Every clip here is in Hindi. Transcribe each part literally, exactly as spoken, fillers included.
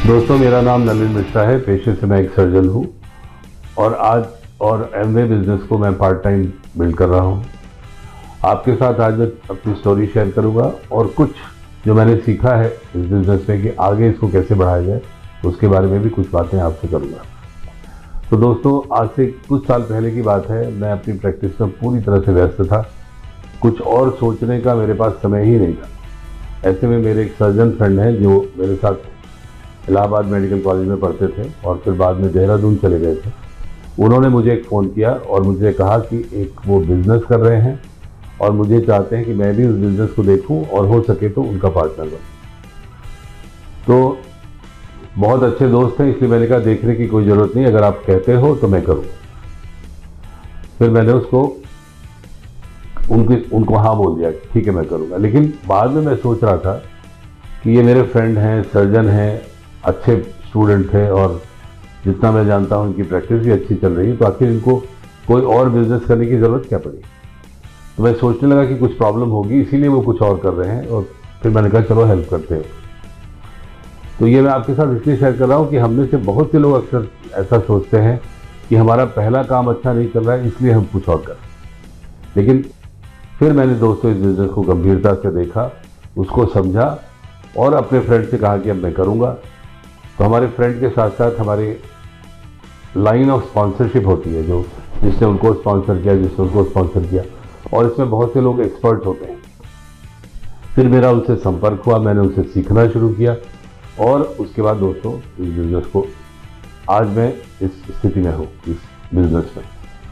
दोस्तों, मेरा नाम नलिन मिश्रा है। पेशे से मैं एक सर्जन हूँ और आज और एमवे बिजनेस को मैं पार्ट टाइम बिल्ड कर रहा हूँ। आपके साथ आज मैं अपनी स्टोरी शेयर करूँगा और कुछ जो मैंने सीखा है इस बिज़नेस में कि आगे इसको कैसे बढ़ाया जाए, उसके बारे में भी कुछ बातें आपसे करूँगा। तो दोस्तों, आज से कुछ साल पहले की बात है। मैं अपनी प्रैक्टिस में पूरी तरह से व्यस्त था। कुछ और सोचने का मेरे पास समय ही नहीं था। ऐसे में मेरे एक सर्जन फ्रेंड हैं जो मेरे साथ इलाहाबाद मेडिकल कॉलेज में पढ़ते थे और फिर बाद में देहरादून चले गए थे। उन्होंने मुझे एक फ़ोन किया और मुझे कहा कि एक वो बिज़नेस कर रहे हैं और मुझे चाहते हैं कि मैं भी उस बिज़नेस को देखूं और हो सके तो उनका पार्टनर बनूं। तो बहुत अच्छे दोस्त हैं, इसलिए मैंने कहा देखने की कोई ज़रूरत नहीं, अगर आप कहते हो तो मैं करूँ। फिर मैंने उसको उनके उनको हाँ बोल दिया, ठीक है मैं करूँगा। लेकिन बाद में मैं सोच रहा था कि ये मेरे फ्रेंड हैं, सर्जन हैं, अच्छे स्टूडेंट थे और जितना मैं जानता हूँ इनकी प्रैक्टिस भी अच्छी चल रही है, तो आखिर इनको कोई और बिजनेस करने की ज़रूरत क्या पड़ी। तो मैं सोचने लगा कि कुछ प्रॉब्लम होगी, इसीलिए वो कुछ और कर रहे हैं। और फिर मैंने कहा चलो हेल्प करते हैं। तो ये मैं आपके साथ इसलिए शेयर कर रहा हूँ कि हम में से बहुत से लोग अक्सर ऐसा सोचते हैं कि हमारा पहला काम अच्छा नहीं चल रहा है, इसलिए हम कुछ और करें। लेकिन फिर मैंने दोस्तों इस बिज़नेस को गंभीरता से देखा, उसको समझा और अपने फ्रेंड से कहा कि अब मैं करूँगा। तो हमारे फ्रेंड के साथ साथ हमारी लाइन ऑफ स्पॉन्सरशिप होती है, जो जिसने उनको स्पॉन्सर किया, जिसने उनको स्पॉन्सर किया, और इसमें बहुत से लोग एक्सपर्ट होते हैं। फिर मेरा उनसे संपर्क हुआ, मैंने उनसे सीखना शुरू किया और उसके बाद दोस्तों इस बिज़नेस को आज मैं इस स्थिति में हूँ, इस बिज़नेस में।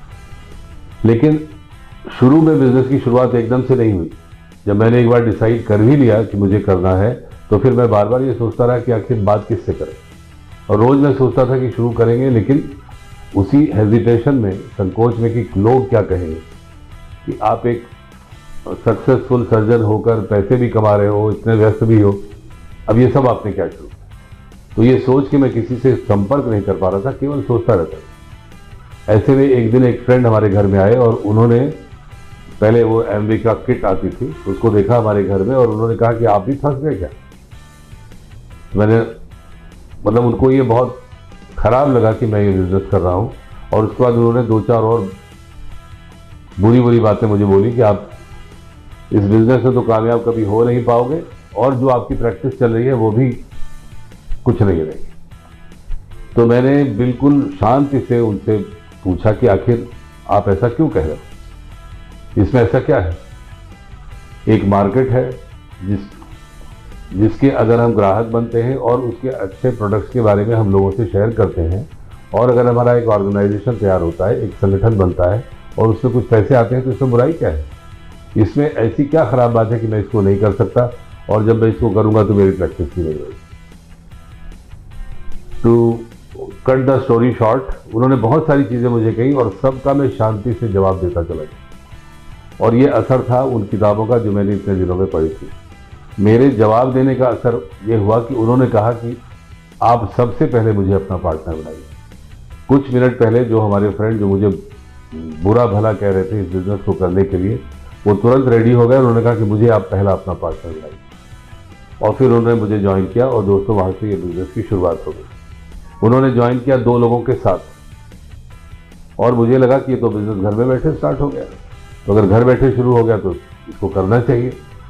लेकिन शुरू में बिज़नेस की शुरुआत एकदम से नहीं हुई। जब मैंने एक बार डिसाइड कर भी लिया कि मुझे करना है, तो फिर मैं बार बार ये सोचता रहा कि आखिर बात किससे करें। और रोज़ मैं सोचता था कि शुरू करेंगे, लेकिन उसी हेजिटेशन में, संकोच में कि लोग क्या कहेंगे, कि आप एक सक्सेसफुल सर्जन होकर पैसे भी कमा रहे हो, इतने व्यस्त भी हो, अब ये सब आपने क्या शुरू। तो ये सोच के मैं किसी से संपर्क नहीं कर पा रहा था, केवल सोचता रहता था। ऐसे में एक दिन एक फ्रेंड हमारे घर में आए और उन्होंने पहले वो एमवे का किट आती थी, उसको देखा हमारे घर में और उन्होंने कहा कि आप भी फंस गए क्या। मैंने मतलब उनको ये बहुत ख़राब लगा कि मैं ये बिज़नेस कर रहा हूँ। और उसके बाद उन्होंने दो चार और बुरी बुरी बातें मुझे बोली कि आप इस बिज़नेस में तो कामयाब कभी हो नहीं पाओगे और जो आपकी प्रैक्टिस चल रही है वो भी कुछ नहीं रहेगी। तो मैंने बिल्कुल शांति से उनसे पूछा कि आखिर आप ऐसा क्यों कह रहे हो, इसमें ऐसा क्या है। एक मार्केट है जिस जिसके अगर हम ग्राहक बनते हैं और उसके अच्छे प्रोडक्ट्स के बारे में हम लोगों से शेयर करते हैं और अगर हमारा एक ऑर्गेनाइजेशन तैयार होता है, एक संगठन बनता है और उसमें कुछ पैसे आते हैं, तो इसमें बुराई क्या है। इसमें ऐसी क्या ख़राब बात है कि मैं इसको नहीं कर सकता और जब मैं इसको करूँगा तो मेरी प्रैक्टिस भी नहीं होगी। To cut the story short, उन्होंने बहुत सारी चीज़ें मुझे कही और सबका मैं शांति से जवाब देता चला गया। और ये असर था उन किताबों का जो मैंने इतने दिनों में पढ़ी थी। मेरे जवाब देने का असर ये हुआ कि उन्होंने कहा कि आप सबसे पहले मुझे अपना पार्टनर बनाइए। कुछ मिनट पहले जो हमारे फ्रेंड जो मुझे बुरा भला कह रहे थे इस बिज़नेस को करने के लिए, वो तुरंत रेडी हो गए। उन्होंने कहा कि मुझे आप पहला अपना पार्टनर बनाइए। और फिर उन्होंने मुझे ज्वाइन किया और दोस्तों वहाँ से ये बिज़नेस की शुरुआत हो गई। उन्होंने ज्वाइन किया दो लोगों के साथ और मुझे लगा कि ये तो बिज़नेस घर में बैठे स्टार्ट हो गया, तो अगर घर बैठे शुरू हो गया तो इसको करना चाहिए।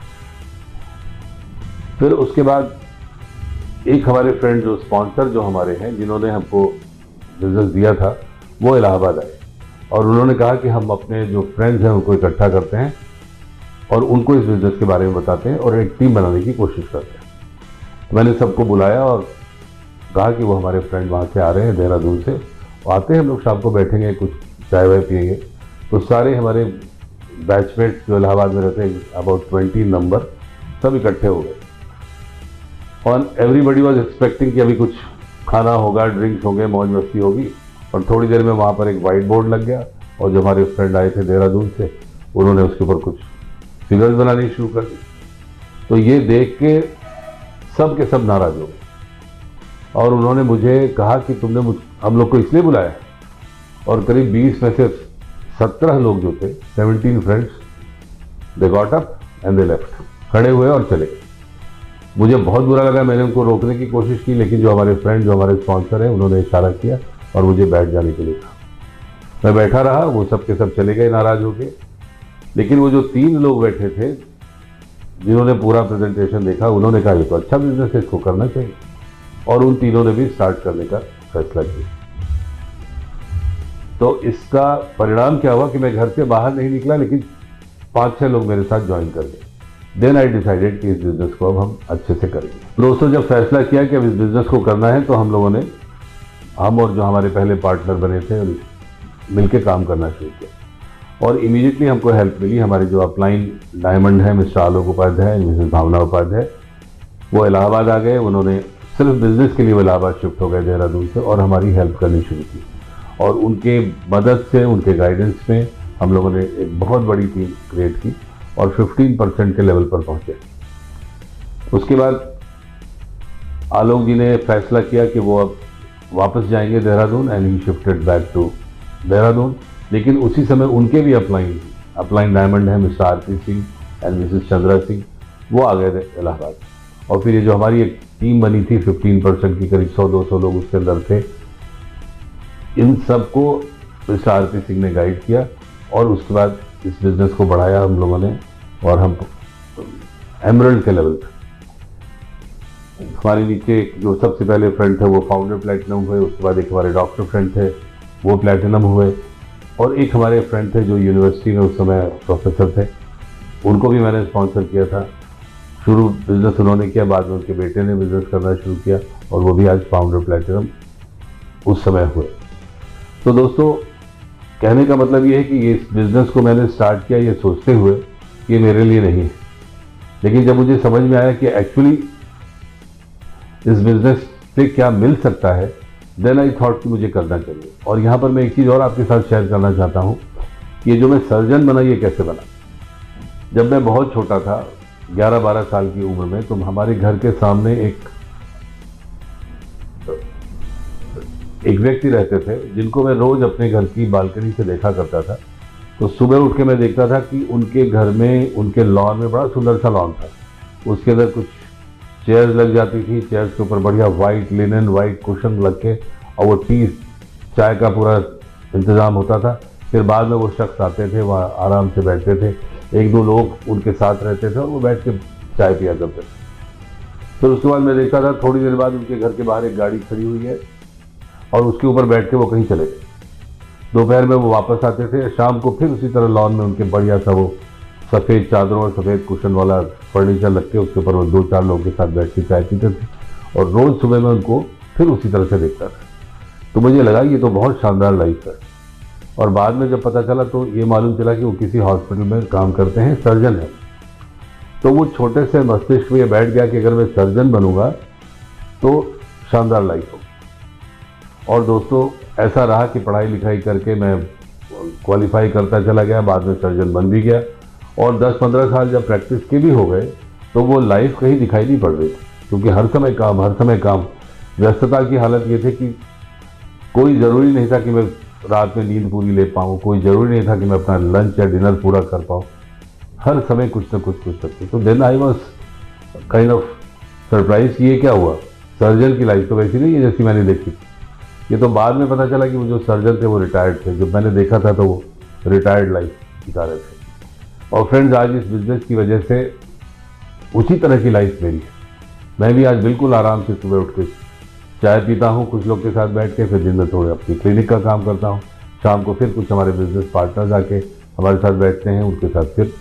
फिर उसके बाद एक हमारे फ्रेंड जो स्पॉन्सर जो हमारे हैं, जिन्होंने हमको बिज़नेस दिया था, वो इलाहाबाद आए और उन्होंने कहा कि हम अपने जो फ्रेंड्स हैं उनको इकट्ठा करते हैं और उनको इस बिज़नेस के बारे में बताते हैं और एक टीम बनाने की कोशिश करते हैं। तो मैंने सबको बुलाया और कहा कि वो हमारे फ्रेंड वहाँ से आ रहे हैं, देहरादून से आते हैं, हम लोग शाम को बैठेंगे, कुछ चाय वाय पिएंगे। तो सारे हमारे बैचमेट जो इलाहाबाद में रहते हैं, अबाउट ट्वेंटी नंबर, सब इकट्ठे हो गए और एवरीबडी वॉज एक्सपेक्टिंग कि अभी कुछ खाना होगा, ड्रिंक्स होंगे, मौज मस्ती होगी। और थोड़ी देर में वहाँ पर एक वाइट बोर्ड लग गया और जो हमारे फ्रेंड आए थे देहरादून से, उन्होंने उसके ऊपर कुछ फिगर्स बनानी शुरू कर दी। तो ये देख के सब के सब नाराज हो गए और उन्होंने मुझे कहा कि तुमने मुझ हम लोग को इसलिए बुलाया। और करीब बीस में से सत्रह लोग जो थे, seventeen friends, they got up and they left, खड़े हुए और चले गए। मुझे बहुत बुरा लगा, मैंने उनको रोकने की कोशिश की, लेकिन जो हमारे फ्रेंड, जो हमारे स्पॉन्सर हैं, उन्होंने इशारा किया और मुझे बैठ जाने के लिए कहा। मैं बैठा रहा, वो सब के सब चले गए नाराज होके। लेकिन वो जो तीन लोग बैठे थे जिन्होंने पूरा प्रेजेंटेशन देखा, उन्होंने कहा ये तो अच्छा बिजनेस है, इसको करना चाहिए, और उन तीनों ने भी स्टार्ट करने का फैसला किया। तो इसका परिणाम क्या हुआ कि मैं घर से बाहर नहीं निकला, लेकिन पांच छह लोग मेरे साथ ज्वाइन कर गए। देन आई डिसाइडेड कि इस बिजनेस को अब हम अच्छे से करेंगे। दोस्तों, जब फैसला किया कि अब इस बिजनेस को करना है, तो हम लोगों ने, हम और जो हमारे पहले पार्टनर बने थे, मिलकर काम करना शुरू किया। और इमीडिएटली हमको हेल्प मिली। हमारे जो अपलाइन डायमंड है, मिस्टर आलोक उपाध्याय, मिसेस भावना उपाध्याय, वो इलाहाबाद आ गए। उन्होंने सिर्फ बिजनेस के लिए वो इलाहाबाद शिफ्ट हो गए देहरादून से, और हमारी हेल्प करनी शुरू की। और उनके मदद से, उनके गाइडेंस में हम लोगों ने एक बहुत बड़ी टीम क्रिएट की और पंद्रह परसेंट के लेवल पर पहुंचे। उसके बाद आलोक जी ने फैसला किया कि वो अब वापस जाएंगे Dehradun, and he shifted back to Dehradun. लेकिन उसी समय उनके भी अपलाइन अपलाइन डायमंड है, Mr R P Singh and Mrs Chandra Singh, वो आ गए थे इलाहाबाद। और फिर ये जो हमारी एक टीम बनी थी पंद्रह परसेंट की, करीब सौ दो सौ लोग उसके अंदर थे, इन सबको मिस्टर आर पी सिंह ने गाइड किया। और उसके बाद इस बिजनेस को बढ़ाया हम लोगों ने, और हम एमरल्ड के लेवल पे, हमारे नीचे जो सबसे पहले फ्रेंड थे वो फाउंडर प्लेटिनम हुए, उसके बाद एक हमारे डॉक्टर फ्रेंड थे वो प्लेटिनम हुए, और एक हमारे फ्रेंड थे जो यूनिवर्सिटी में उस समय प्रोफेसर थे, उनको भी मैंने स्पॉन्सर किया था। शुरू बिजनेस उन्होंने किया, बाद में उनके बेटे ने बिजनेस करना शुरू किया, और वो भी आज फाउंडर प्लेटिनम उस समय हुए। तो दोस्तों, कहने का मतलब ये है कि इस बिजनेस को मैंने स्टार्ट किया ये सोचते हुए कि ये मेरे लिए नहीं है, लेकिन जब मुझे समझ में आया कि एक्चुअली इस बिजनेस से क्या मिल सकता है, देन आई थॉट कि मुझे करना चाहिए। और यहाँ पर मैं एक चीज़ और आपके साथ शेयर करना चाहता हूँ कि ये जो मैं सर्जन बना, ये कैसे बना। जब मैं बहुत छोटा था, ग्यारह बारह साल की उम्र में, तो हमारे घर के सामने एक एक व्यक्ति रहते थे जिनको मैं रोज अपने घर की बालकनी से देखा करता था। तो सुबह उठ के मैं देखता था कि उनके घर में, उनके लॉन में बड़ा सुंदर सा लॉन था, उसके अंदर कुछ चेयर्स लग जाती थी, चेयर्स के ऊपर बढ़िया वाइट लिनन, वाइट कुशन लग के, और वो टी चाय का पूरा इंतज़ाम होता था। फिर बाद में वो शख्स आते थे, वहाँ आराम से बैठते थे, एक दो लोग उनके साथ रहते थे और वो बैठ के चाय पिया करते थे। फिर उसके बाद मैं देखता था, थोड़ी देर बाद उनके घर के बाहर एक गाड़ी खड़ी हुई है और उसके ऊपर बैठ के वो कहीं चले गए। दोपहर में वो वापस आते थे, शाम को फिर उसी तरह लॉन में उनके बढ़िया सा वो सफ़ेद चादरों और सफ़ेद कुशन वाला फर्नीचर लग के उसके ऊपर वो दो चार लोगों के साथ बैठ के चाय पीते थे, और रोज़ सुबह में उनको फिर उसी तरह से देखता था। तो मुझे लगा ये तो बहुत शानदार लाइफ है। और बाद में जब पता चला तो ये मालूम चला कि वो किसी हॉस्पिटल में काम करते हैं, सर्जन है। तो वो छोटे से मस्तिष्क में ये बैठ गया कि अगर मैं सर्जन बनूंगा तो शानदार लाइफ हो। और दोस्तों, ऐसा रहा कि पढ़ाई लिखाई करके मैं क्वालिफाई करता चला गया, बाद में सर्जन बन भी गया, और दस पंद्रह साल जब प्रैक्टिस के भी हो गए तो वो लाइफ कहीं दिखाई नहीं पड़ रही थी, क्योंकि हर समय काम हर समय काम व्यस्तता की हालत ये थी कि कोई ज़रूरी नहीं था कि मैं रात में नींद पूरी ले पाऊँ, कोई ज़रूरी नहीं था कि मैं अपना लंच या डिनर पूरा कर पाऊँ, हर समय कुछ ना कुछ कुछ सकते। तो then I was kind of surprise कि ये क्या हुआ, सर्जन की लाइफ तो वैसी नहीं है जैसी मैंने देखी। ये तो बाद में पता चला कि वो जो सर्जन थे वो रिटायर्ड थे, जब मैंने देखा था तो वो रिटायर्ड लाइफ बिता रहे थे। और फ्रेंड्स, आज इस बिजनेस की वजह से उसी तरह की लाइफ मेरी है। मैं भी आज बिल्कुल आराम से सुबह उठ के चाय पीता हूँ कुछ लोग के साथ बैठ के, फिर दिन में थोड़े अपनी क्लिनिक का काम करता हूँ, शाम को फिर कुछ हमारे बिजनेस पार्टनर्स आके हमारे साथ बैठते हैं, उनके साथ फिर।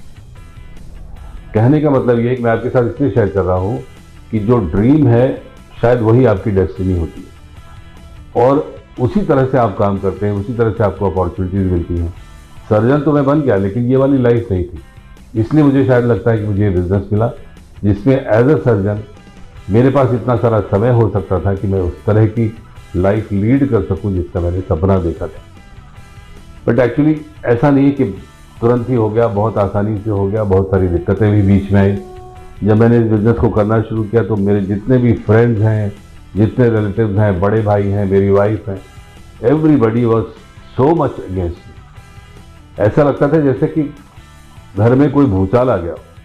कहने का मतलब ये है कि मैं आपके साथ इसलिए शेयर कर रहा हूँ कि जो ड्रीम है शायद वही आपकी डेस्टिनी होती है, और उसी तरह से आप काम करते हैं, उसी तरह से आपको अपॉर्चुनिटीज़ मिलती हैं। सर्जन तो मैं बन गया, लेकिन ये वाली लाइफ नहीं थी, इसलिए मुझे शायद लगता है कि मुझे ये बिजनेस मिला जिसमें एज अ सर्जन मेरे पास इतना सारा समय हो सकता था कि मैं उस तरह की लाइफ लीड कर सकूं जिसका मैंने सपना देखा था। बट एक्चुअली ऐसा नहीं कि तुरंत ही हो गया, बहुत आसानी से हो गया, बहुत सारी दिक्कतें भी बीच में आई। जब मैंने इस बिज़नेस को करना शुरू किया तो मेरे जितने भी फ्रेंड्स हैं, जितने रिलेटिव्स हैं, बड़े भाई हैं, मेरी वाइफ हैं, everybody was so much against me. ऐसा लगता था जैसे कि घर में कोई भूचाल आ गया,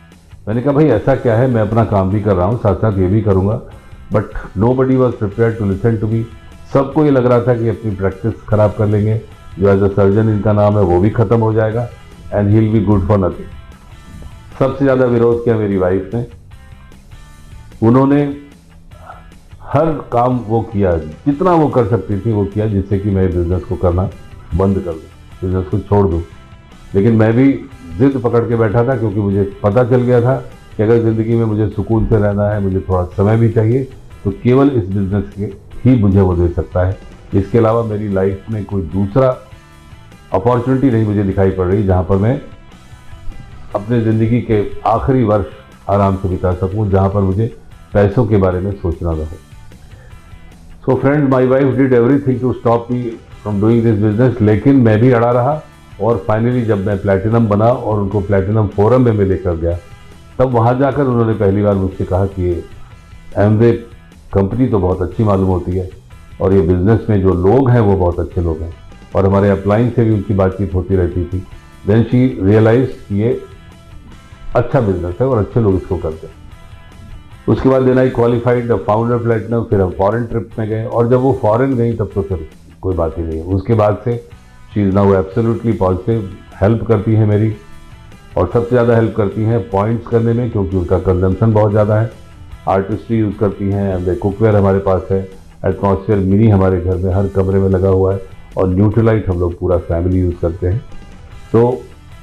मैंने कहा भाई ऐसा क्या है, मैं अपना काम भी कर रहा हूँ, साथ साथ ये भी करूँगा, but nobody was prepare to listen to me. सबको ये लग रहा था कि अपनी प्रैक्टिस खराब कर लेंगे, जो एज अ सर्जन इनका नाम है वो भी खत्म हो जाएगा, and he will be good for nothing. सबसे ज़्यादा विरोध किया मेरी वाइफ ने। उन्होंने हर काम वो किया, जितना वो कर सकती थी वो किया, जिससे कि मैं बिजनेस को करना बंद कर दूँ, बिजनेस को छोड़ दूँ। लेकिन मैं भी जिद पकड़ के बैठा था, क्योंकि मुझे पता चल गया था कि अगर ज़िंदगी में मुझे सुकून से रहना है, मुझे थोड़ा समय भी चाहिए, तो केवल इस बिज़नेस के ही मुझे वो दे सकता है। इसके अलावा मेरी लाइफ में कोई दूसरा अपॉर्चुनिटी नहीं मुझे दिखाई पड़ रही जहाँ पर मैं अपने ज़िंदगी के आखिरी वर्ष आराम से बिता सकूँ, जहाँ पर मुझे पैसों के बारे में सोचना ना हो। So friend, my wife did everything to stop me from doing this business, लेकिन मैं भी अड़ा रहा। और फाइनली जब मैं प्लैटिनम बना और उनको प्लैटिनम फोरम में मैं लेकर गया, तब वहाँ जाकर उन्होंने पहली बार मुझसे कहा कि ये एमवे कंपनी तो बहुत अच्छी मालूम होती है, और ये बिज़नेस में जो लोग हैं वो बहुत अच्छे लोग हैं, और हमारे अपलाइन से भी उनकी बातचीत होती रहती थी। देन शी रियलाइज कि ये अच्छा बिजनेस है और अच्छे लोग इसको करते हैं। उसके बाद then I qualified founder platinum, फिर हम फॉरेन ट्रिप में गए, और जब वो फॉरेन गई तब तो फिर कोई बात ही नहीं है। उसके बाद से she is now absolutely positive, help करती है मेरी, और सबसे ज़्यादा हेल्प करती हैं पॉइंट्स करने में, क्योंकि उनका कंजम्पशन बहुत ज़्यादा है। आर्टिस्ट्री यूज़ करती हैं, एंड कुकवेयर हमारे पास है, एटमॉस्फेयर मिनी हमारे घर में हर कमरे में लगा हुआ है, और न्यूट्रीलाइट हम लोग पूरा फैमिली यूज़ करते हैं। तो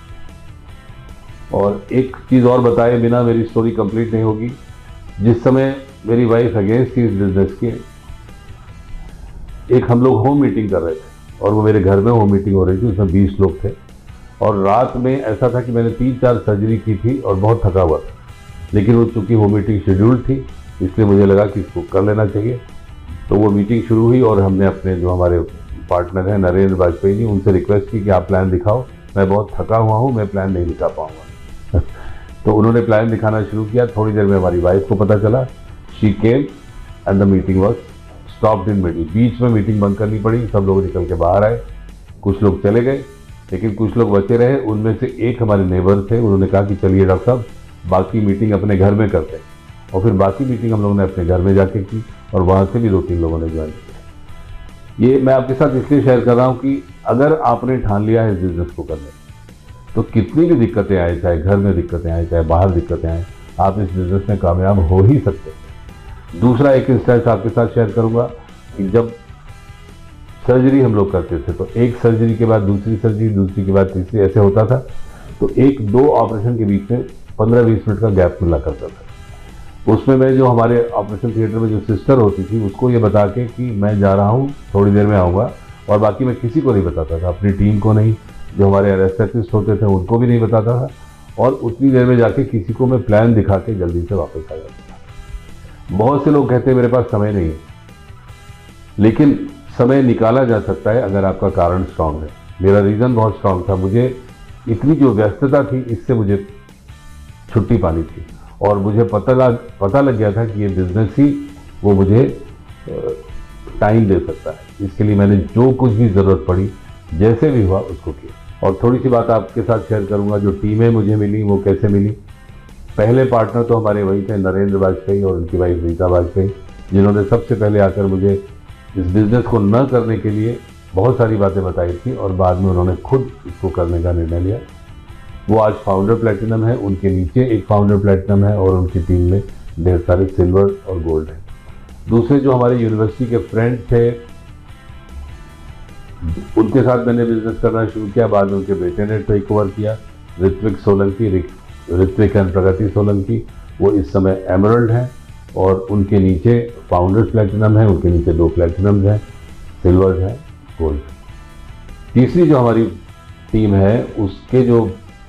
और एक चीज़ और बताए बिना मेरी स्टोरी कंप्लीट नहीं होगी। जिस समय मेरी वाइफ अगेंस्ट थी इस बिजनेस के, एक हम लोग होम मीटिंग कर रहे थे, और वो मेरे घर में होम मीटिंग हो रही थी, उसमें बीस लोग थे, और रात में ऐसा था कि मैंने तीन चार सर्जरी की थी और बहुत थका हुआ था, लेकिन वो चूँकि होम मीटिंग शेड्यूल्ड थी, इसलिए मुझे लगा कि इसको कर लेना चाहिए। तो वो मीटिंग शुरू हुई, और हमने अपने जो हमारे पार्टनर हैं नरेंद्र वाजपेयी जी, उनसे रिक्वेस्ट की कि आप प्लान दिखाओ, मैं बहुत थका हुआ हूँ, मैं प्लान नहीं दिखा पाऊँगा। तो उन्होंने प्लान दिखाना शुरू किया। थोड़ी देर में हमारी वाइफ को पता चला, she came and the meeting was stopped in middle. बीच में मीटिंग बंद करनी पड़ी, सब लोग निकल के बाहर आए, कुछ लोग चले गए, लेकिन कुछ लोग बचे रहे। उनमें से एक हमारे नेबर थे, उन्होंने कहा कि चलिए डॉक्टर साहब, बाकी मीटिंग अपने घर में करते हैं। और फिर बाकी मीटिंग हम लोगों ने अपने घर में जाके की, और वहाँ से भी दो तीन लोगों ने ज्वाइन किया। ये मैं आपके साथ इसलिए शेयर कर रहा हूँ कि अगर आपने ठान लिया है इस बिज़नेस को करने, तो कितनी भी दिक्कतें आए, चाहे घर में दिक्कतें आए, चाहे बाहर दिक्कतें आए, आप इस बिज़नेस में कामयाब हो ही सकते हैं। दूसरा एक इंस्टेंस आपके साथ शेयर करूँगा कि जब सर्जरी हम लोग करते थे, तो एक सर्जरी के बाद दूसरी सर्जरी, दूसरी के बाद तीसरी, ऐसे होता था। तो एक दो ऑपरेशन के बीच में पंद्रह बीस मिनट का गैप मिला करता था। उसमें मैं जो हमारे ऑपरेशन थिएटर में जो सिस्टर होती थी, उसको ये बता के कि मैं जा रहा हूँ, थोड़ी देर में आऊँगा, और बाकी मैं किसी को नहीं बताता था, अपनी टीम को नहीं, जो हमारे एनेस्थेसिस्ट होते थे उनको भी नहीं बताता था, और उतनी देर में जाके किसी को मैं प्लान दिखा के जल्दी से वापस आ जाता था। बहुत से लोग कहते हैं मेरे पास समय नहीं है, लेकिन समय निकाला जा सकता है अगर आपका कारण स्ट्रांग है। मेरा रीज़न बहुत स्ट्रांग था, मुझे इतनी जो व्यस्तता थी इससे मुझे छुट्टी पानी थी, और मुझे पता लग पता लग गया था कि ये बिज़नेस ही वो मुझे टाइम दे सकता है। इसके लिए मैंने जो कुछ भी ज़रूरत पड़ी, जैसे भी हुआ उसको किया। और थोड़ी सी बात आपके साथ शेयर करूंगा, जो टीमें मुझे मिली वो कैसे मिली। पहले पार्टनर तो हमारे वही थे, नरेंद्र वाजपेयी और उनकी वाइफ रीता वाजपेयी, जिन्होंने सबसे पहले आकर मुझे इस बिज़नेस को न करने के लिए बहुत सारी बातें बताई थी, और बाद में उन्होंने खुद इसको करने का निर्णय लिया। वो आज फाउंडर प्लैटिनम है, उनके नीचे एक फाउंडर प्लैटिनम है, और उनकी टीम में ढेर सारे सिल्वर और गोल्ड हैं। दूसरे जो हमारे यूनिवर्सिटी के फ्रेंड थे, उनके साथ मैंने बिजनेस करना शुरू किया। बाद में उनके बेटे ने टेक ओवर किया, ऋत्विक सोलंकी, ऋत्विक एंड प्रगति सोलंकी। वो इस समय एमरल्ड हैं, और उनके नीचे फाउंडर्स प्लैटिनम है, उनके नीचे दो प्लैटिनम्स हैं, सिल्वर है, गोल्ड। तीसरी जो हमारी टीम है, उसके जो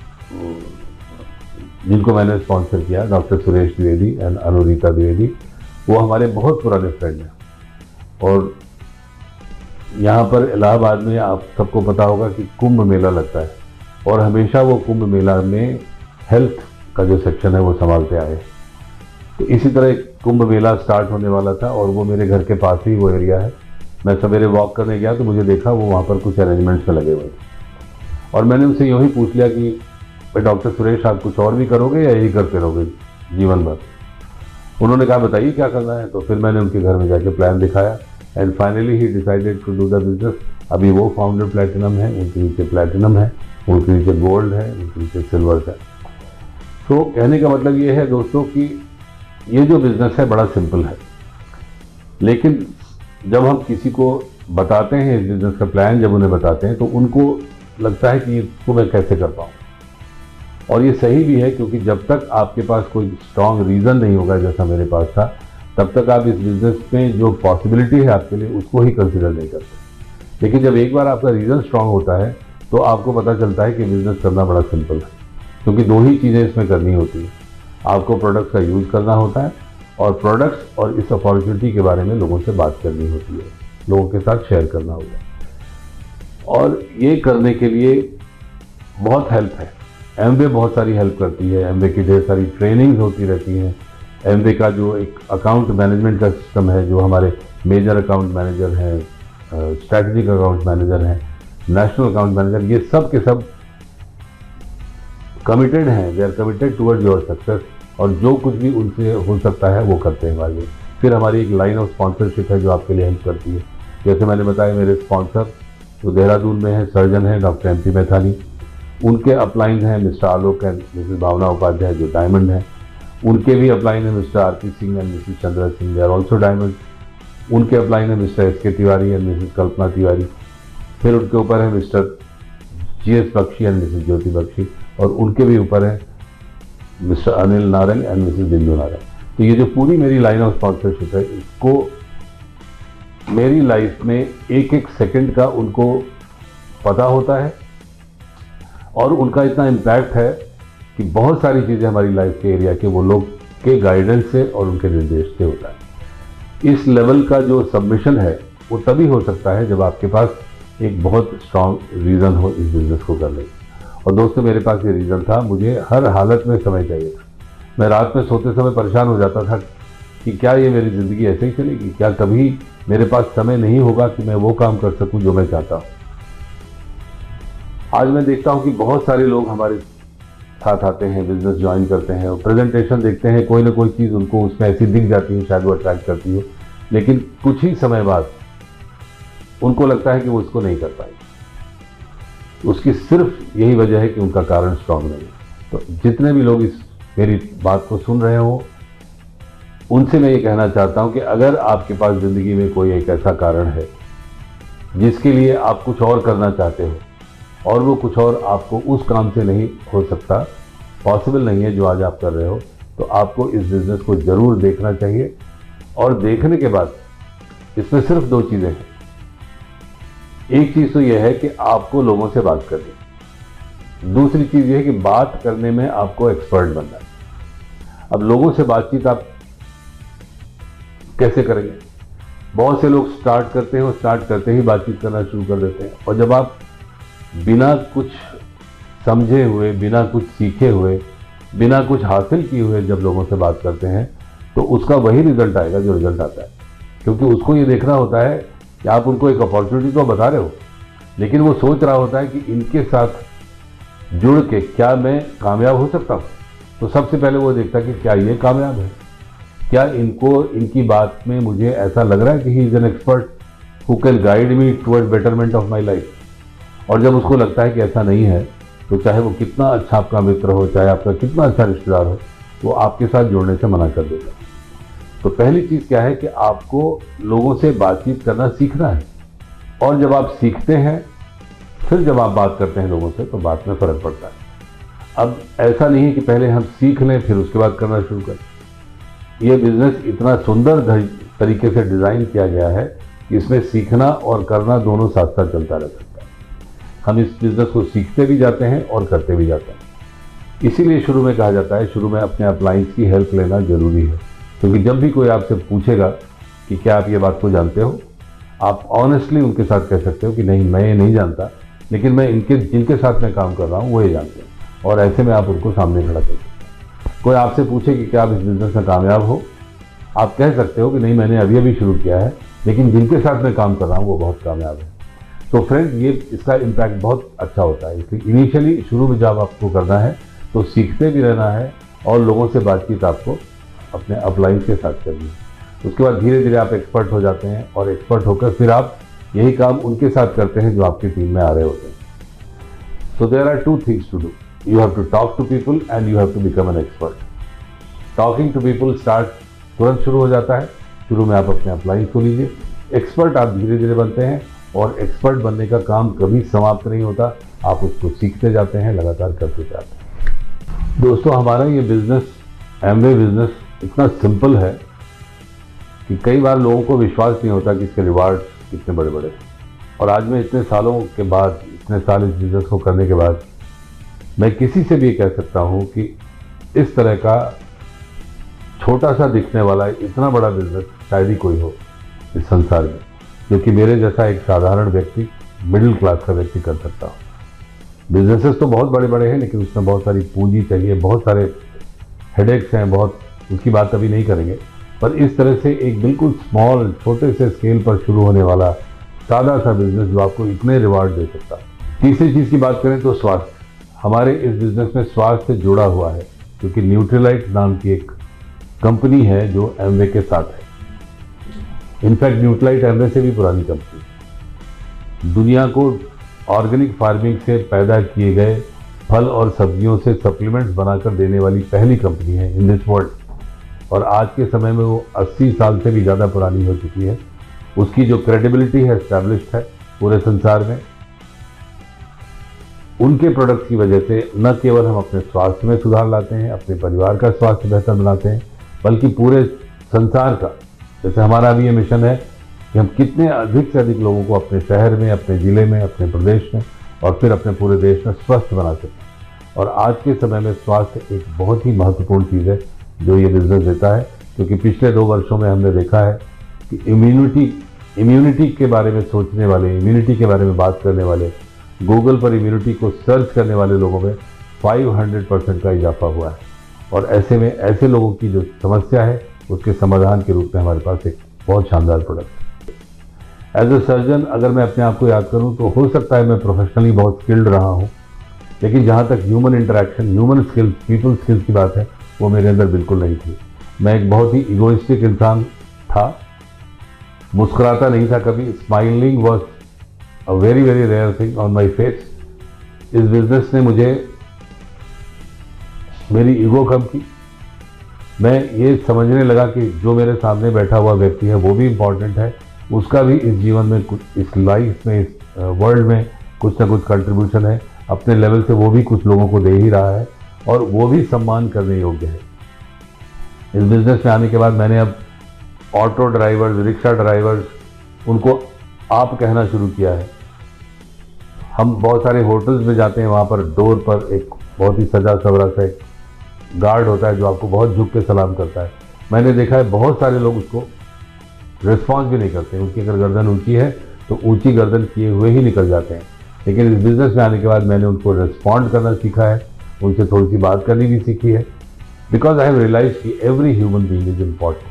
जिनको मैंने स्पॉन्सर किया, डॉक्टर सुरेश द्विवेदी एंड अनुरीता द्विवेदी, वो हमारे बहुत पुराने फ्रेंड हैं। और यहाँ पर इलाहाबाद में आप सबको पता होगा कि कुंभ मेला लगता है, और हमेशा वो कुंभ मेला में हेल्थ का जो सेक्शन है वो संभालते आए। तो इसी तरह एक कुंभ मेला स्टार्ट होने वाला था, और वो मेरे घर के पास ही वो एरिया है। मैं सवेरे वॉक करने गया तो मुझे देखा वो वहाँ पर कुछ अरेंजमेंट्स में लगे हुए थे, और मैंने उनसे यूँ ही पूछ लिया कि भाई डॉक्टर सुरेश आप कुछ और भी करोगे या यही करते रहोगे जीवन भर? उन्होंने कहा बताइए क्या करना है। तो फिर मैंने उनके घर में जाके प्लान दिखाया and finally he decided to do the business. अभी वो फाउंडर प्लेटिनम है, उनके नीचे प्लेटिनम है, उनके नीचे गोल्ड है, उनके नीचे सिल्वर है। तो कहने का मतलब ये है दोस्तों कि ये जो बिजनेस है बड़ा सिंपल है, लेकिन जब हम किसी को बताते हैं इस बिजनेस का प्लान, जब उन्हें बताते हैं तो उनको लगता है कि इसको मैं कैसे कर पाऊँ। और ये सही भी है, क्योंकि जब तक आपके पास कोई स्ट्रॉन्ग रीज़न नहीं होगा जैसा मेरे पास था, तब तक आप इस बिज़नेस में जो पॉसिबिलिटी है आपके लिए उसको ही कंसिडर नहीं करते। लेकिन जब एक बार आपका रीज़न स्ट्रॉन्ग होता है तो आपको पता चलता है कि बिज़नेस करना बड़ा सिंपल है, क्योंकि दो ही चीज़ें इसमें करनी होती हैं। आपको प्रोडक्ट्स का यूज़ करना होता है और प्रोडक्ट्स और इस अपॉर्चुनिटी के बारे में लोगों से बात करनी होती है, लोगों के साथ शेयर करना होता है। और ये करने के लिए बहुत हेल्प है, एमवे बहुत सारी हेल्प करती है। एमवे की ढेर सारी ट्रेनिंग्स होती रहती हैं। एमवे का जो एक अकाउंट मैनेजमेंट का सिस्टम है, जो हमारे मेजर अकाउंट मैनेजर हैं, स्ट्रैटेजिक अकाउंट मैनेजर हैं, नेशनल अकाउंट मैनेजर, ये सब के सब कमिटेड हैं, they are committed towards your success, और जो कुछ भी उनसे हो सकता है वो करते हैं हमारे लिए। फिर हमारी एक लाइन ऑफ स्पॉन्सरशिप है जो आपके लिए हेल्प करती है। जैसे मैंने बताया, मेरे स्पॉन्सर जो देहरादून में है, सर्जन है डॉक्टर एम पी मैथानी, उनके अपलाइन हैं Mr Alok and Mrs Bhavna Upadhyay जो डायमंड हैं। उनके भी अपलाइन है Mr R P Singh and Mrs Chandra Singh, they are also diamond. उनके अपलाइन है Mr S K Tiwari and Mrs Kalpana Tiwari. फिर उनके ऊपर है Mr G S Bakshi and Mrs Jyoti Bakshi, और उनके भी ऊपर है Mr Anil Narang and Mrs Bindu Narang. तो ये जो पूरी मेरी लाइन ऑफ स्पॉन्सरशिप है, इसको मेरी लाइफ में एक एक सेकंड का उनको पता होता है, और उनका इतना इम्पैक्ट है कि बहुत सारी चीज़ें हमारी लाइफ के एरिया के वो लोग के गाइडेंस से और उनके निर्देश से होता है। इस लेवल का जो सबमिशन है वो तभी हो सकता है जब आपके पास एक बहुत स्ट्रॉन्ग रीज़न हो इस बिज़नेस को करने की। और दोस्तों, मेरे पास ये रीज़न था, मुझे हर हालत में समय चाहिए था। मैं रात में सोते समय परेशान हो जाता था कि क्या ये मेरी ज़िंदगी ऐसे ही चलेगी, क्या कभी मेरे पास समय नहीं होगा कि मैं वो काम कर सकूं जो मैं चाहता हूं। आज मैं देखता हूं कि बहुत सारे लोग हमारे साथ आते हैं, बिजनेस ज्वाइन करते हैं, और प्रेजेंटेशन देखते हैं, कोई ना कोई चीज़ उनको उसमें ऐसी दिख जाती है, शायद वो अट्रैक्ट करती हो, लेकिन कुछ ही समय बाद उनको लगता है कि वो इसको नहीं कर पाएंगे। उसकी सिर्फ यही वजह है कि उनका कारण स्ट्रांग नहीं है। तो जितने भी लोग इस मेरी बात को सुन रहे हो, उनसे मैं ये कहना चाहता हूं कि अगर आपके पास ज़िंदगी में कोई एक ऐसा कारण है जिसके लिए आप कुछ और करना चाहते हो, और वो कुछ और आपको उस काम से नहीं हो सकता, पॉसिबल नहीं है जो आज आप कर रहे हो, तो आपको इस बिज़नेस को ज़रूर देखना चाहिए। और देखने के बाद इसमें सिर्फ दो चीज़ें हैं। एक चीज़ तो यह है कि आपको लोगों से बात करनी, दूसरी चीज़ यह है कि बात करने में आपको एक्सपर्ट बनना है। अब लोगों से बातचीत आप कैसे करेंगे? बहुत से लोग स्टार्ट करते हैं और स्टार्ट करते ही बातचीत करना शुरू कर देते हैं, और जब आप बिना कुछ समझे हुए, बिना कुछ सीखे हुए, बिना कुछ हासिल किए हुए जब लोगों से बात करते हैं, तो उसका वही रिजल्ट आएगा जो रिजल्ट आता है। क्योंकि उसको ये देखना होता है कि आप उनको एक अपॉर्चुनिटी तो बता रहे हो, लेकिन वो सोच रहा होता है कि इनके साथ जुड़ के क्या मैं कामयाब हो सकता हूँ। तो सबसे पहले वो देखता है कि क्या ये कामयाब है, क्या इनको इनकी बात में मुझे ऐसा लग रहा है कि he is an expert who can guide me toward betterment of my life. और जब उसको लगता है कि ऐसा नहीं है, तो चाहे वो कितना अच्छा आपका मित्र हो, चाहे आपका कितना अच्छा रिश्तेदार हो, वो आपके साथ जुड़ने से मना कर देता है। तो पहली चीज़ क्या है कि आपको लोगों से बातचीत करना सीखना है, और जब आप सीखते हैं फिर जब आप बात करते हैं लोगों से, तो बात में फ़र्क पड़ता है। अब ऐसा नहीं है कि पहले हम सीख लें फिर उसके बाद करना शुरू करें। ये बिज़नेस इतना सुंदर तरीके से डिज़ाइन किया गया है कि इसमें सीखना और करना दोनों साथ साथ चलता रहता है। हम इस बिज़नेस को सीखते भी जाते हैं और करते भी जाते हैं। इसीलिए शुरू में कहा जाता है, शुरू में अपने अपलाइंस की हेल्प लेना ज़रूरी है, क्योंकि जब भी कोई आपसे पूछेगा कि क्या आप ये बात को जानते हो, आप ऑनेस्टली उनके साथ कह सकते हो कि नहीं, मैं ये नहीं जानता, लेकिन मैं इनके जिनके साथ मैं काम कर रहा हूँ वो ये जानते हैं, और ऐसे में आप उनको सामने खड़ा कर सकते हैं। कोई आपसे पूछे कि क्या आप इस बिज़नेस में कामयाब हो, आप कह सकते हो कि नहीं, मैंने अभी अभी शुरू किया है, लेकिन जिनके साथ मैं काम कर रहा हूँ वो बहुत कामयाब है। तो फ्रेंड्स ये इसका इम्पैक्ट बहुत अच्छा होता है। इसलिए इनिशियली शुरू में जब आपको करना है तो सीखते भी रहना है और लोगों से बातचीत आपको अपने अपलाइन के साथ करनी है। उसके बाद धीरे धीरे आप एक्सपर्ट हो जाते हैं और एक्सपर्ट होकर फिर आप यही काम उनके साथ करते हैं जो आपकी टीम में आ रहे होते हैं। So there are two things to do, you have to talk to people and you have to become an expert. Talking to people start तुरंत शुरू हो जाता है, शुरू में आप अपने अपलाइन को लीजिए। एक्सपर्ट आप धीरे धीरे बनते हैं और एक्सपर्ट बनने का काम कभी समाप्त नहीं होता, आप उसको सीखते जाते हैं, लगातार करते जाते हैं। दोस्तों हमारा ये बिजनेस एमवे बिजनेस इतना सिंपल है कि कई बार लोगों को विश्वास नहीं होता कि इसके रिवार्ड कितने बड़े बड़े। और आज मैं इतने सालों के बाद, इतने साल इस बिजनेस को करने के बाद मैं किसी से भी कह सकता हूँ कि इस तरह का छोटा सा दिखने वाला इतना बड़ा बिजनेस शायद ही कोई हो इस संसार में, जो कि मेरे जैसा एक साधारण व्यक्ति, मिडिल क्लास का व्यक्ति कर सकता हो। बिजनेसेस तो बहुत बड़े बड़े हैं लेकिन उसमें बहुत सारी पूंजी चाहिए, बहुत सारे हेडेक्स हैं, बहुत, उसकी बात अभी नहीं करेंगे। पर इस तरह से एक बिल्कुल स्मॉल छोटे से स्केल पर शुरू होने वाला सादा सा बिजनेस जो आपको इतने रिवार्ड दे सकता है। तीसरी चीज़ की बात करें तो स्वास्थ्य। हमारे इस बिजनेस में स्वास्थ्य जुड़ा हुआ है क्योंकि न्यूट्रीलाइट नाम की एक कंपनी है जो एमवे के साथ है। इनफैक्ट न्यूट्रीलाइट एमवे से भी पुरानी कंपनी है। दुनिया को ऑर्गेनिक फार्मिंग से पैदा किए गए फल और सब्जियों से सप्लीमेंट्स बनाकर देने वाली पहली कंपनी है इन दिस वर्ल्ड। और आज के समय में वो अस्सी साल से भी ज़्यादा पुरानी हो चुकी है। उसकी जो क्रेडिबिलिटी है एस्टैब्लिश्ड है पूरे संसार में। उनके प्रोडक्ट्स की वजह से न केवल हम अपने स्वास्थ्य में सुधार लाते हैं, अपने परिवार का स्वास्थ्य बेहतर बनाते हैं, बल्कि पूरे संसार का, जैसे हमारा भी ये मिशन है कि हम कितने अधिक से अधिक लोगों को अपने शहर में, अपने ज़िले में, अपने प्रदेश में और फिर अपने पूरे देश में स्वस्थ बना सकें। और आज के समय में स्वास्थ्य एक बहुत ही महत्वपूर्ण चीज़ है जो ये बिजनेस देता है, क्योंकि पिछले दो वर्षों में हमने देखा है कि इम्यूनिटी इम्यूनिटी के बारे में सोचने वाले, इम्यूनिटी के बारे में बात करने वाले, गूगल पर इम्यूनिटी को सर्च करने वाले लोगों में पाँच सौ परसेंट का इजाफा हुआ है। और ऐसे में ऐसे लोगों की जो समस्या है उसके समाधान के रूप में हमारे पास एक बहुत शानदार प्रोडक्ट है। एज ए सर्जन अगर मैं अपने आप को याद करूं तो हो सकता है मैं प्रोफेशनली बहुत स्किल्ड रहा हूं, लेकिन जहां तक human interaction, human skills, people skills की बात है वो मेरे अंदर बिल्कुल नहीं थी। मैं एक बहुत ही इगोइस्टिक इंसान था, मुस्कुराता नहीं था कभी। Smiling was a very very rare thing on my face. इस बिजनेस ने मुझे मेरी ईगो कम की। मैं ये समझने लगा कि जो मेरे सामने बैठा हुआ व्यक्ति है वो भी इम्पॉर्टेंट है, उसका भी इस जीवन में कुछ, इस लाइफ में, इस वर्ल्ड में कुछ ना कुछ कंट्रीब्यूशन है। अपने लेवल से वो भी कुछ लोगों को दे ही रहा है और वो भी सम्मान करने योग्य है। इस बिजनेस में आने के बाद मैंने अब ऑटो ड्राइवर्स, रिक्शा ड्राइवर्स, उनको आप कहना शुरू किया है। हम बहुत सारे होटल्स में जाते हैं, वहाँ पर डोर पर एक बहुत ही सजा सवरा सा एक गार्ड होता है जो आपको बहुत झुक के सलाम करता है। मैंने देखा है बहुत सारे लोग उसको रिस्पॉन्स भी नहीं करते। उनकी अगर गर्दन ऊंची है तो ऊंची गर्दन किए हुए ही निकल जाते हैं। लेकिन इस बिज़नेस में आने के बाद मैंने उनको रिस्पॉन्ड करना सीखा है, उनसे थोड़ी सी बात करनी भी सीखी है, बिकॉज आई हैव रियलाइज कि every human being is important.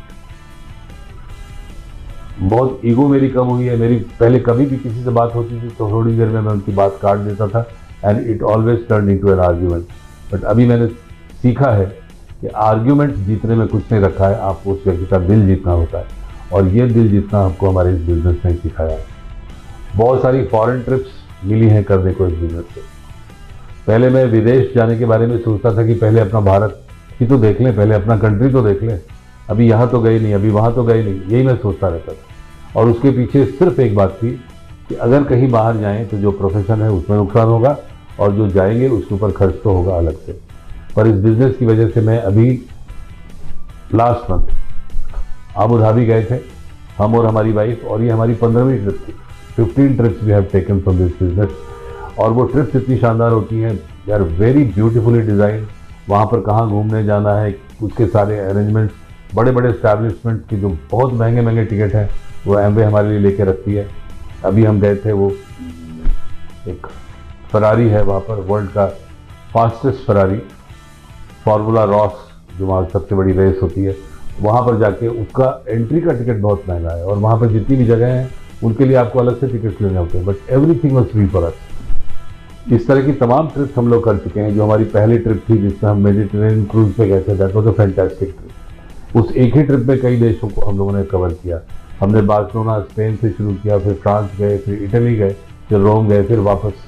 बहुत ईगो मेरी कम हुई है। मेरी पहले कभी भी किसी से बात होती थी तो थोड़ी देर में मैं उनकी बात काट देता था and it always turn into an argument. But अभी मैंने सीखा है कि आर्ग्यूमेंट जीतने में कुछ नहीं रखा है, आपको उस व्यक्ति का दिल जीतना होता है। और ये दिल जीतना हमको हमारे इस बिजनेस में सिखाया है। बहुत सारी फॉरेन ट्रिप्स मिली हैं करने को इस बिजनेस से। पहले मैं विदेश जाने के बारे में सोचता था कि पहले अपना भारत ही तो देख लें, पहले अपना कंट्री तो देख लें, अभी यहाँ तो गए नहीं, अभी वहाँ तो गए नहीं, यही मैं सोचता रहता था। और उसके पीछे सिर्फ एक बात थी कि अगर कहीं बाहर जाएं तो जो प्रोफेशन है उसमें नुकसान होगा और जो जाएंगे उसके ऊपर खर्च तो होगा अलग से। पर इस बिज़नेस की वजह से मैं अभी लास्ट मंथ अबू धाबी गए थे, हम और हमारी वाइफ, और ये हमारी पंद्रहवीं ट्रिप थी। Fifteen trips we have taken from this business. और वो ट्रिप्स इतनी शानदार होती हैं, they are very beautifully design. वहाँ पर कहाँ घूमने जाना है, उसके सारे अरेंजमेंट्स, बड़े बड़े एस्टैब्लिशमेंट की जो बहुत महंगे महंगे टिकट हैं वो एमवे हमारे लिए लेके रखती है। अभी हम गए थे, वो एक फरारी है वहाँ पर, वर्ल्ड का फास्टेस्ट फरारी, फार्मूला रॉस, जो वहाँ सबसे बड़ी रेस होती है, वहाँ पर जाके उसका एंट्री का टिकट बहुत महंगा है। और वहाँ पर जितनी भी जगह हैं उनके लिए आपको अलग से टिकट्स लेने होते हैं, but everything was free for us. इस तरह की तमाम ट्रिप्स हम लोग कर चुके हैं। जो हमारी पहली ट्रिप थी जिसमें हम मेडिटेरेनियन क्रूज पे गए थे, that was a fantastic trip. उस एक ही ट्रिप में कई देशों को हम लोगों ने कवर किया। हमने बार्सिलोना स्पेन से शुरू किया, फिर फ्रांस गए, फिर इटली गए, फिर रोम गए, फिर वापस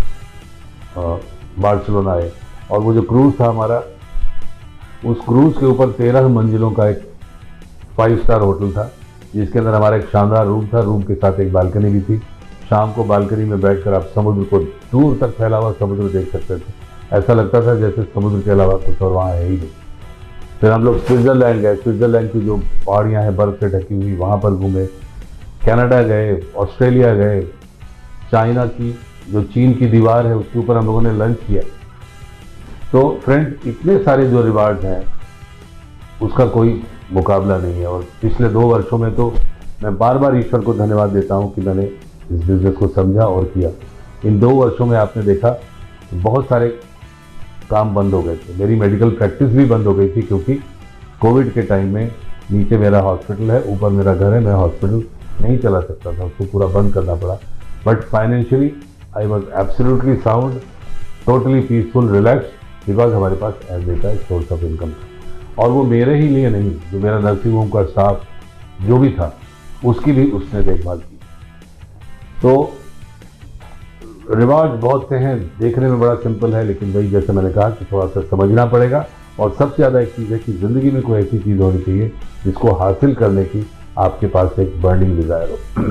बार्सिलोना आए। और वो जो क्रूज था हमारा, उस क्रूज के ऊपर तेरह मंजिलों का एक फाइव स्टार होटल था, जिसके अंदर हमारा एक शानदार रूम था। रूम के साथ एक बालकनी भी थी। शाम को बालकनी में बैठकर आप समुद्र को, दूर तक फैला हुआ समुद्र देख सकते थे। ऐसा लगता था जैसे समुद्र के अलावा कुछ और वहाँ है ही नहीं। फिर हम लोग स्विट्जरलैंड गए। स्विट्जरलैंड की जो पहाड़ियाँ हैं बर्फ से ढकी हुई, वहाँ पर घूमे। कनाडा गए, ऑस्ट्रेलिया गए, चाइना की जो चीन की दीवार है उसके ऊपर हम लोगों ने लंच किया। तो फ्रेंड, इतने सारे जो रिवार्ड्स हैं उसका कोई मुकाबला नहीं है। और पिछले दो वर्षों में तो मैं बार बार ईश्वर को धन्यवाद देता हूं कि मैंने इस बिज़नेस को समझा और किया। इन दो वर्षों में आपने देखा बहुत सारे काम बंद हो गए थे। मेरी मेडिकल प्रैक्टिस भी बंद हो गई थी, क्योंकि कोविड के टाइम में नीचे मेरा हॉस्पिटल है, ऊपर मेरा घर है, मैं हॉस्पिटल नहीं चला सकता था, उसको पूरा बंद करना पड़ा। But financially I was absolutely sound, totally peaceful, relax, because हमारे पास एज का सोर्स ऑफ इनकम था। और वो मेरे ही लिए नहीं, जो मेरा नर्सिंग होम का स्टाफ जो भी था उसकी भी उसने देखभाल की। तो रिवार्ड बहुत से हैं, देखने में बड़ा सिंपल है, लेकिन वही जैसे मैंने कहा कि थोड़ा सा समझना पड़ेगा। और सबसे ज़्यादा एक चीज़ है कि ज़िंदगी में कोई ऐसी चीज़ होनी चाहिए जिसको हासिल करने की आपके पास एक बर्निंग डिज़ायर हो।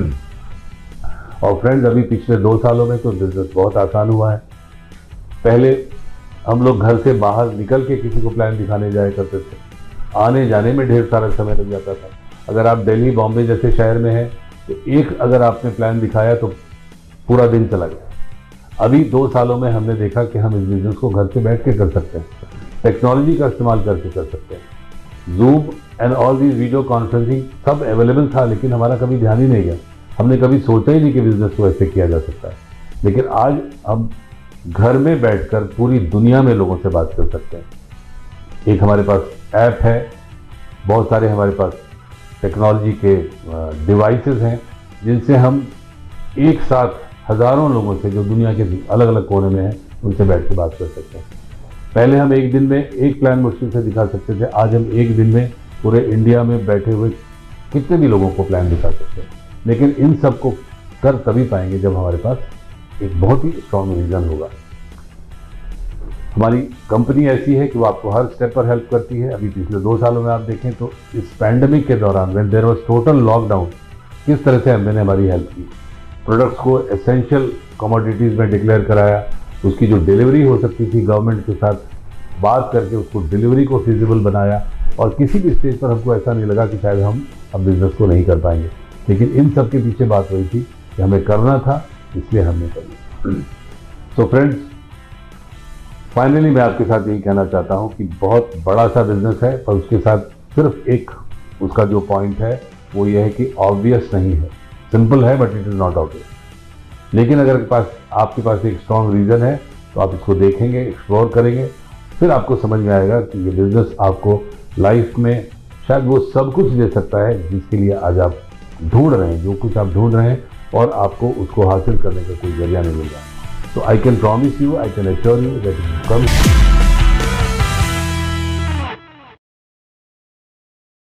और फ्रेंड्स, अभी पिछले दो सालों में तो बिजनेस बहुत आसान हुआ है। पहले हम लोग घर से बाहर निकल के किसी को प्लान दिखाने जाया करते थे, आने जाने में ढेर सारा समय लग जाता था। अगर आप दिल्ली, बॉम्बे जैसे शहर में हैं तो एक अगर आपने प्लान दिखाया तो पूरा दिन चला गया। अभी दो सालों में हमने देखा कि हम इस बिजनेस को घर से बैठ के कर सकते हैं, टेक्नोलॉजी का इस्तेमाल करके कर सकते हैं। Zoom and all these video conferencing सब अवेलेबल था, लेकिन हमारा कभी ध्यान ही नहीं गया। हमने कभी सोचा ही नहीं कि बिजनेस को ऐसे किया जा सकता है। लेकिन आज हम घर में बैठकर पूरी दुनिया में लोगों से बात कर सकते हैं। एक हमारे पास ऐप है, बहुत सारे हमारे पास टेक्नोलॉजी के डिवाइसेस हैं जिनसे हम एक साथ हज़ारों लोगों से जो दुनिया के अलग अलग कोने में हैं उनसे बैठ के बात कर सकते हैं। पहले हम एक दिन में एक प्लान मुश्किल से दिखा सकते थे, आज हम एक दिन में पूरे इंडिया में बैठे हुए कितने भी लोगों को प्लान दिखा सकते हैं। लेकिन इन सब को कर तभी पाएंगे जब हमारे पास एक बहुत ही स्ट्रॉन्ग रीज़न होगा। हमारी कंपनी ऐसी है कि वो आपको हर स्टेप पर हेल्प करती है। अभी पिछले दो सालों में आप देखें तो इस पैंडेमिक के दौरान when there was total lockdown, किस तरह से हमने हमारी हेल्प की। प्रोडक्ट्स को एसेंशियल कमोडिटीज़ में डिक्लेयर कराया, उसकी जो डिलीवरी हो सकती थी गवर्नमेंट के साथ बात करके उसको डिलीवरी को फिजिबल बनाया। और किसी भी स्टेज पर हमको ऐसा नहीं लगा कि शायद हम अब बिज़नेस को नहीं कर पाएंगे। लेकिन इन सब के पीछे बात वही थी कि हमें करना था, इसलिए हमने कर लिया। सो फ्रेंड्स, फाइनली मैं आपके साथ यही कहना चाहता हूँ कि बहुत बड़ा सा बिजनेस है, पर उसके साथ सिर्फ एक उसका जो पॉइंट है वो ये है कि ऑब्वियस नहीं है, सिंपल है but it is not obvious. लेकिन अगर पास आपके पास एक स्ट्रॉन्ग रीज़न है तो आप इसको देखेंगे, एक्सप्लोर करेंगे, फिर आपको समझ में आएगा कि ये बिज़नेस आपको लाइफ में शायद वो सब कुछ दे सकता है जिसके लिए आज आप ढूंढ रहे हैं, जो कुछ आप ढूंढ रहे हैं, और आपको उसको हासिल करने का कोई जरिया नहीं मिल रहा। So I can promise you, I can assure you that it will come.